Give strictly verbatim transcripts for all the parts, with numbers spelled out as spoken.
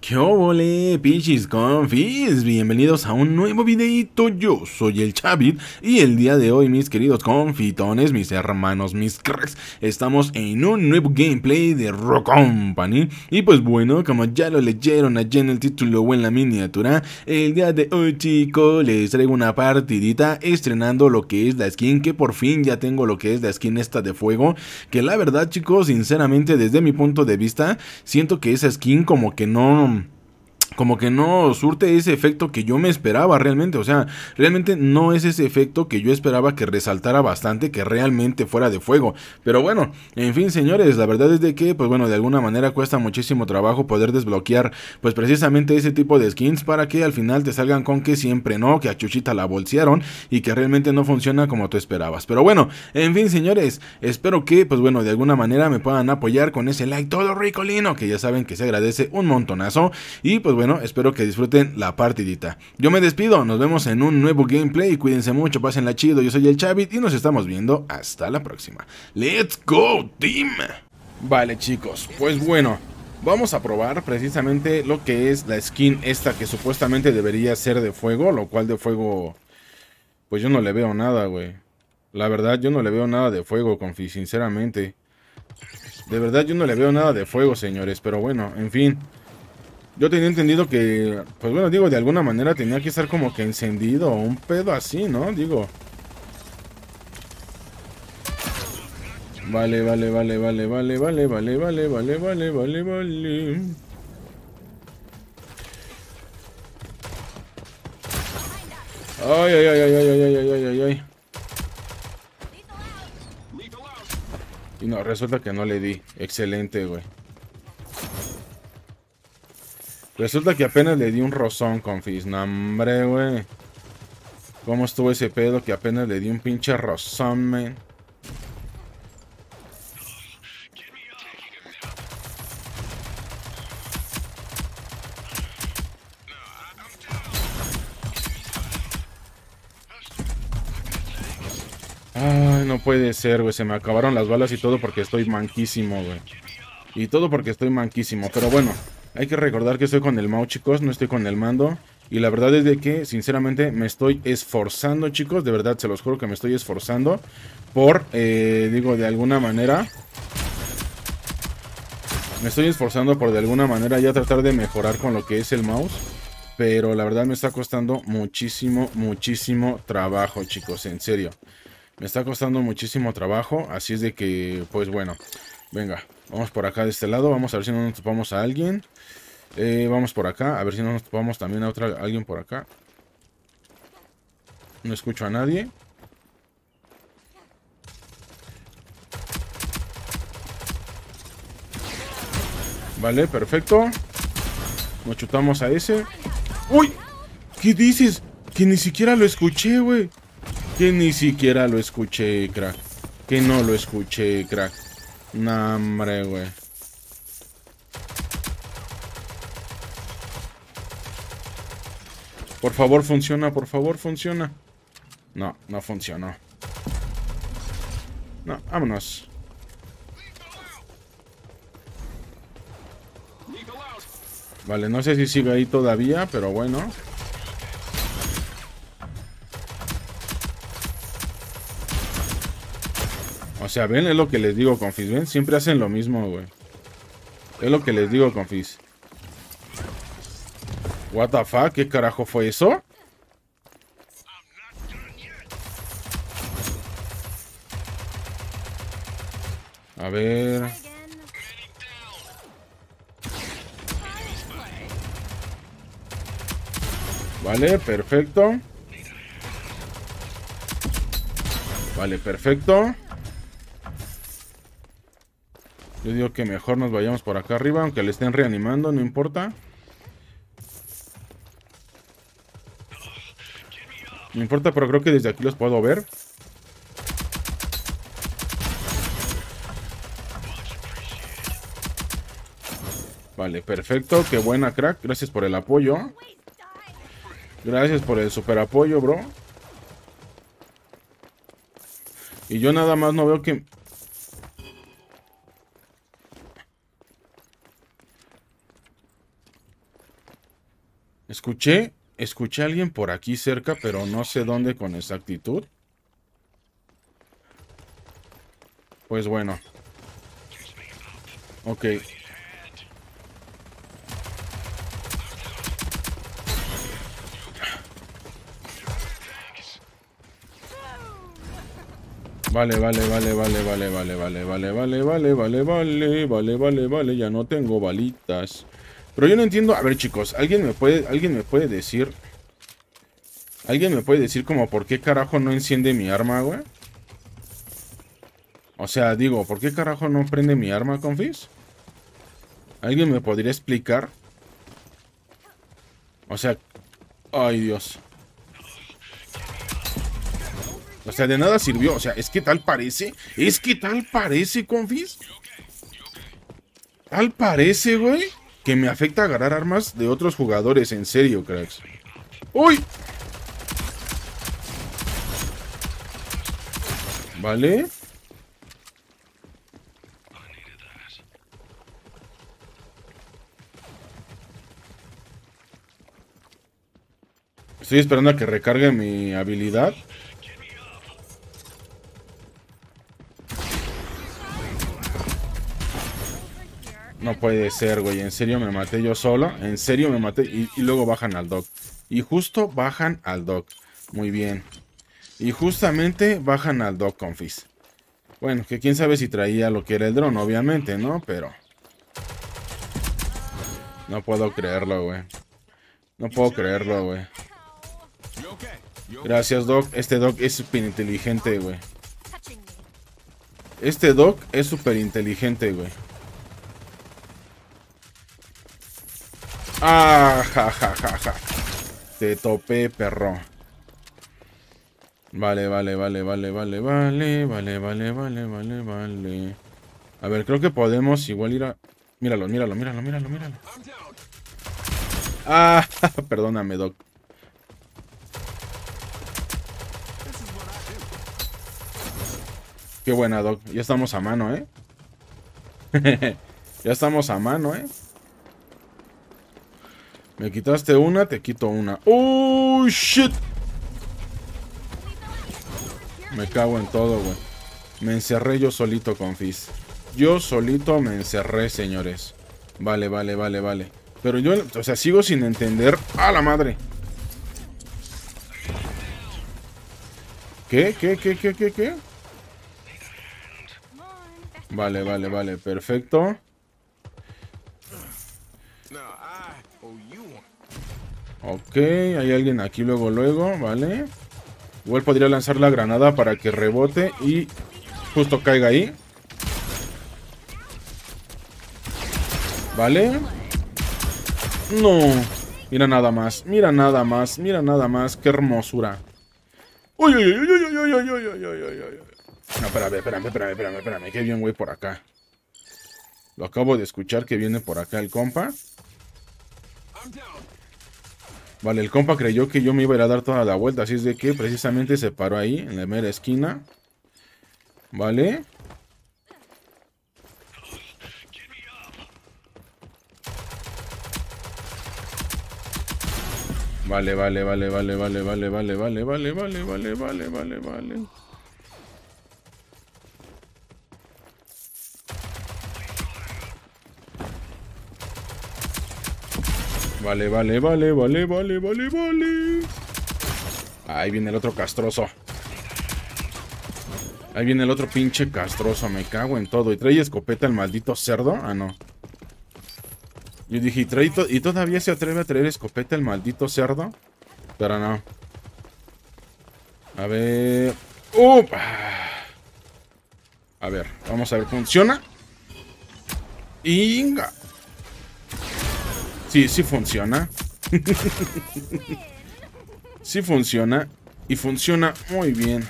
¿Qué óvole, pichis confis? Bienvenidos a un nuevo videito. Yo soy el Chavit y el día de hoy, mis queridos confitones, mis hermanos, mis cracks, estamos en un nuevo gameplay de Rock Company. Y pues bueno, como ya lo leyeron allá en el título o en la miniatura, el día de hoy, chicos, les traigo una partidita estrenando lo que es la skin, que por fin ya tengo lo que es la skin esta de fuego, que la verdad, chicos, sinceramente, desde mi punto de vista, siento que esa skin como que no... como que no surte ese efecto que yo me esperaba realmente. O sea, realmente no es ese efecto que yo esperaba que resaltara bastante, que realmente fuera de fuego. Pero bueno, en fin, señores, la verdad es de que, pues bueno, de alguna manera cuesta muchísimo trabajo poder desbloquear, pues precisamente ese tipo de skins, para que al final te salgan con que siempre no, que a Chuchita la bolsearon y que realmente no funciona como tú esperabas. Pero bueno, en fin, señores, espero que, pues bueno, de alguna manera me puedan apoyar con ese like todo ricolino, que ya saben que se agradece un montonazo. Y pues bueno, espero que disfruten la partidita. Yo me despido, nos vemos en un nuevo gameplay, cuídense mucho, pásenla chido, yo soy el Chavit y nos estamos viendo hasta la próxima. ¡Let's go, team! Vale, chicos, pues bueno, vamos a probar precisamente lo que es la skin esta que supuestamente debería ser de fuego, lo cual de fuego, pues yo no le veo nada, güey. La verdad, yo no le veo nada de fuego, confi, sinceramente. De verdad, yo no le veo nada de fuego, señores, pero bueno, en fin. Yo tenía entendido que, pues bueno, digo, de alguna manera tenía que estar como que encendido o un pedo así, ¿no? Digo. Vale, vale, vale, vale, vale, vale, vale, vale, vale, vale, vale, vale. Ay, ay, ay, ay, ay, ay, ay, ay, ay, ay. Y no, resulta que no le di. Excelente, güey. Resulta que apenas le di un rozón, confis. No, hombre, güey. ¿Cómo estuvo ese pedo que apenas le di un pinche rozón, man? Ay, no puede ser, güey. Se me acabaron las balas y todo porque estoy manquísimo, güey. Y todo porque estoy manquísimo. Pero bueno, hay que recordar que estoy con el mouse, chicos. No estoy con el mando. Y la verdad es de que, sinceramente, me estoy esforzando, chicos. De verdad, se los juro que me estoy esforzando. Por, eh, digo, de alguna manera... Me estoy esforzando por de alguna manera ya tratar de mejorar con lo que es el mouse. Pero la verdad me está costando muchísimo, muchísimo trabajo, chicos. En serio. Me está costando muchísimo trabajo. Así es de que, pues bueno. Venga, vamos por acá de este lado. Vamos a ver si no nos topamos a alguien. Eh, vamos por acá. A ver si no nos topamos también a otra, a alguien por acá. No escucho a nadie. Vale, perfecto. Nos chutamos a ese. ¡Uy! ¿Qué dices? Que ni siquiera lo escuché, güey. Que ni siquiera lo escuché, crack. Que no lo escuché, crack. Nah, hombre, güey. Por favor, funciona, por favor, funciona. No, no funcionó. No, vámonos. Vale, no sé si sigue ahí todavía, pero bueno. O sea, ven, es lo que les digo, confis. Ven, siempre hacen lo mismo, güey. Es lo que les digo, confis. What the fuck, ¿qué carajo fue eso? A ver. Vale, perfecto. Vale, perfecto. Yo digo que mejor nos vayamos por acá arriba, aunque le estén reanimando, no importa. No importa, pero creo que desde aquí los puedo ver. Vale, perfecto. Qué buena, crack. Gracias por el apoyo. Gracias por el super apoyo, bro. Y yo nada más no veo que... Escuché, escuché a alguien por aquí cerca, pero no sé dónde con exactitud. Pues bueno. Ok. Vale, vale, vale, vale, vale, vale, vale, vale, vale, vale, vale, vale, vale, vale, vale, ya no tengo balitas. Pero yo no entiendo, a ver chicos, ¿alguien me puede, alguien me puede decir? ¿Alguien me puede decir como por qué carajo no enciende mi arma, güey? O sea, digo, ¿por qué carajo no prende mi arma, confis? ¿Alguien me podría explicar? O sea, ay Dios. O sea, de nada sirvió. O sea, es que tal parece. Es que tal parece, confis. Tal parece, güey, que me afecta agarrar armas de otros jugadores. En serio, cracks. ¡Uy! Vale. Estoy esperando a que recargue mi habilidad. No puede ser, güey. En serio me maté yo solo. En serio me maté. Y, y luego bajan al Doc. Y justo bajan al Doc. Muy bien. Y justamente bajan al Doc, confis. Bueno, que quién sabe si traía lo que era el dron, obviamente, ¿no? Pero... no puedo creerlo, güey. No puedo creerlo, güey. Gracias, Doc. Este Doc es súper inteligente, güey. Este Doc es súper inteligente, güey. Ah, ja, ja, ja, ja. Te topé, perro. Vale, vale, vale, vale, vale, vale, vale, vale, vale, vale, vale. A ver, creo que podemos igual ir a... Míralo, míralo, míralo, míralo, míralo. Ah, perdóname, Doc. Qué buena, Doc. Ya estamos a mano, ¿eh? Ya estamos a mano, ¿eh? Me quitaste una, te quito una. ¡Oh, shit! Me cago en todo, güey. Me encerré yo solito, confis. Yo solito me encerré, señores. Vale, vale, vale, vale. Pero yo, o sea, sigo sin entender. ¡A la madre! ¿Qué? ¿Qué? ¿Qué? ¿Qué? ¿Qué? ¿Qué? Vale, vale, vale. Perfecto. Ok, hay alguien aquí luego, luego, vale. Igual podría lanzar la granada para que rebote y justo caiga ahí. Vale. No. Mira nada más, mira nada más, mira nada más. Qué hermosura. Uy, uy, uy, uy, uy, uy, uy, uy, uy, uy, uy. No, espérame, espérame, espérame, espérame, espérame. Qué bien, güey, por acá. Lo acabo de escuchar que viene por acá el compa. Vale, el compa creyó que yo me iba a ir a dar toda la vuelta, así es de que precisamente se paró ahí, en la mera esquina. Vale. Vale, vale, vale, vale, vale, vale, vale, vale, vale, vale, vale, vale, vale, vale. Vale, vale, vale, vale, vale, vale, vale. Ahí viene el otro castroso. Ahí viene el otro pinche castroso. Me cago en todo. ¿Y trae escopeta el maldito cerdo? Ah, no. Yo dije, ¿y, trae to ¿y todavía se atreve a traer escopeta el maldito cerdo? Pero no. A ver... ¡Uh! A ver, vamos a ver. ¿Funciona? ¡Inga! Sí, sí funciona. Sí funciona. Y funciona muy bien.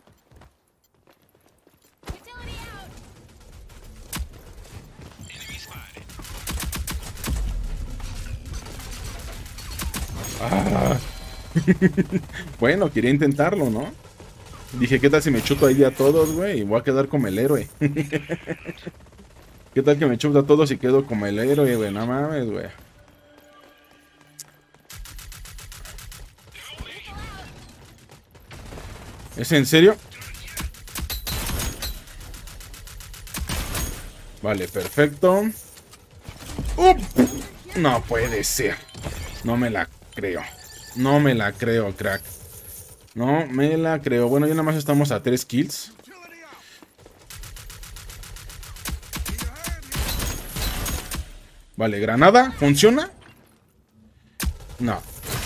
Ah. Bueno, quería intentarlo, ¿no? Dije, ¿qué tal si me chuto ahí a todos, güey? Y voy a quedar como el héroe. ¿Qué tal que me chuto a todos y quedo como el héroe, güey? No mames, güey. ¿Es en serio? Vale, perfecto. ¡Up! No puede ser. No me la creo. No me la creo, crack. No me la creo. Bueno, ya nada más estamos a tres kills. Vale, granada. ¿Funciona? No.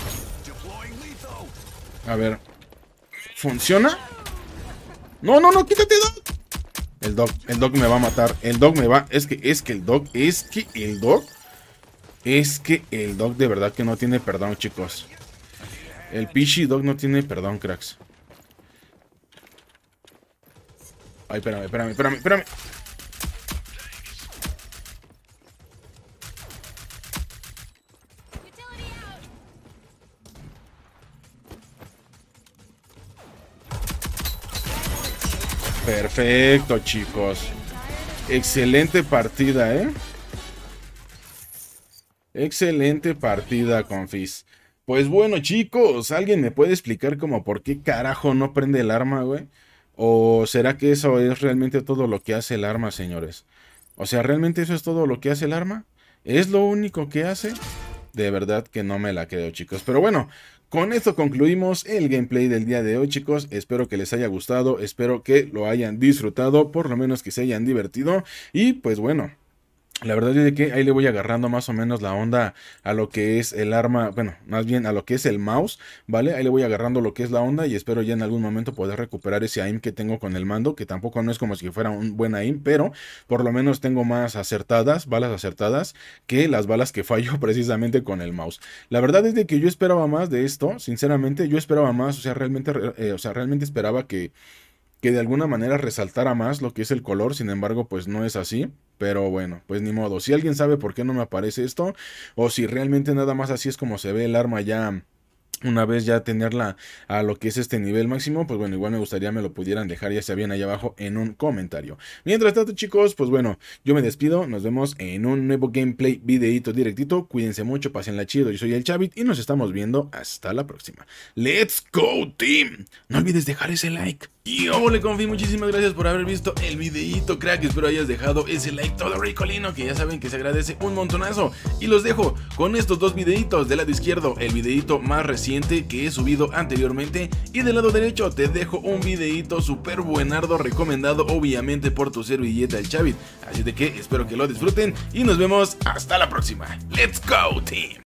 A ver. ¿Funciona? No, no, no, quítate, Doc. El Doc, el Doc me va a matar. El Doc me va... Es que, es que el Doc, es que el Doc... Es que el Doc de verdad que no tiene perdón, chicos. El Pichi Doc no tiene perdón, cracks. Ay, espérame, espérame, espérame, espérame. Perfecto, chicos. Excelente partida, ¿eh? Excelente partida, confis. Pues bueno, chicos, ¿alguien me puede explicar como por qué carajo no prende el arma, güey? ¿O será que eso es realmente todo lo que hace el arma, señores? O sea, ¿realmente eso es todo lo que hace el arma? ¿Es lo único que hace? De verdad que no me la creo, chicos. Pero bueno, con esto concluimos el gameplay del día de hoy, chicos. Espero que les haya gustado, espero que lo hayan disfrutado, por lo menos que se hayan divertido. Y pues bueno, la verdad es que ahí le voy agarrando más o menos la onda a lo que es el arma, bueno, más bien a lo que es el mouse, ¿vale? Ahí le voy agarrando lo que es la onda y espero ya en algún momento poder recuperar ese aim que tengo con el mando, que tampoco no es como si fuera un buen aim, pero por lo menos tengo más acertadas, balas acertadas, que las balas que fallo precisamente con el mouse. La verdad es de que yo esperaba más de esto, sinceramente, yo esperaba más, o sea, realmente, eh, o sea, realmente esperaba que... que de alguna manera resaltara más lo que es el color, sin embargo, pues no es así. Pero bueno, pues ni modo. Si alguien sabe por qué no me aparece esto, o si realmente nada más así es como se ve el arma ya... Una vez ya tenerla a lo que es este nivel máximo, pues bueno, igual me gustaría me lo pudieran dejar ya sea bien ahí abajo en un comentario. Mientras tanto, chicos, pues bueno, yo me despido, nos vemos en un nuevo gameplay, videito directito, cuídense mucho, pásenla chido, yo soy el Chavit y nos estamos viendo hasta la próxima. ¡Let's go, team! No olvides dejar ese like. Y ole, confi, muchísimas gracias por haber visto el videito, crack, espero hayas dejado ese like todo ricolino, que ya saben que se agradece un montonazo. Y los dejo con estos dos videitos, del lado izquierdo, el videito más reciente que he subido anteriormente, y del lado derecho te dejo un videito súper buenardo, recomendado obviamente por tu servilleta el Chavit. Así de que espero que lo disfruten y nos vemos hasta la próxima. ¡Let's go, team!